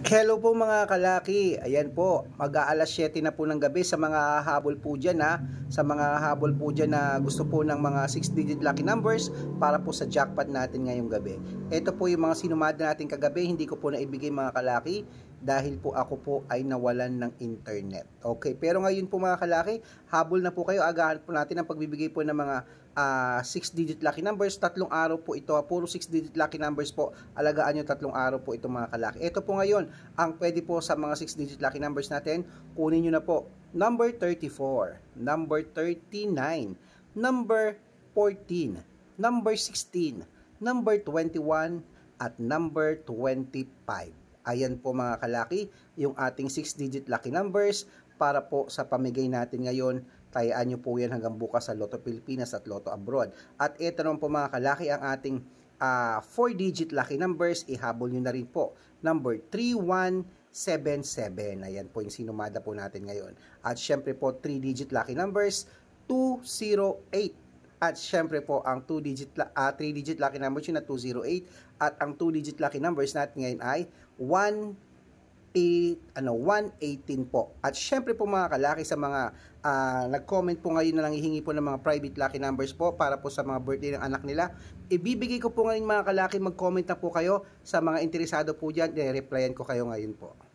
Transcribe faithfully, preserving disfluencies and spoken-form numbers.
Hello po mga kalaki, ayan po, mag-aalas siyete na po ng gabi sa mga habol po dyan ha, sa mga habol po dyan na gusto po ng mga six digit lucky numbers para po sa jackpot natin ngayong gabi. Ito po yung mga sinumada natin kagabi, hindi ko po naibigay mga kalaki dahil po ako po ay nawalan ng internet. Okay, pero ngayon po mga kalaki, habol na po kayo, agahan po natin ang pagbibigay po ng mga uh, six digit lucky numbers. Tatlong araw po ito, puro six digit lucky numbers po, alagaan nyo tatlong araw po ito mga kalaki. Ito po ngayon, ang pwede po sa mga six digit lucky numbers natin, kunin nyo na po number thirty-four, number thirty-nine, number fourteen, number sixteen, number twenty-one, at number twenty-five. Ayan po mga kalaki, yung ating six digit lucky numbers para po sa pamigay natin ngayon. Tayaan nyo po yan hanggang bukas sa Lotto Pilipinas at Lotto Abroad. At ito naman po mga kalaki, ang ating uh, four digit lucky numbers, ihabol nyo na rin po. Number three one seven seven. Ayan po yung sinumada po natin ngayon. At syempre po, three digit lucky numbers, two zero eight. At syempre po, ang two digit, uh, three digit lucky numbers yun na two zero eight. At ang two digit lucky numbers natin ngayon ay one eight, ano, one eighteen po. At syempre po mga kalaki, sa mga uh, nag-comment po ngayon na nanghihingi po ng mga private lucky numbers po para po sa mga birthday ng anak nila, ibibigay ko po ngayon mga kalaki, mag-comment na po kayo sa mga interesado po dyan, i-replyan ko kayo ngayon po.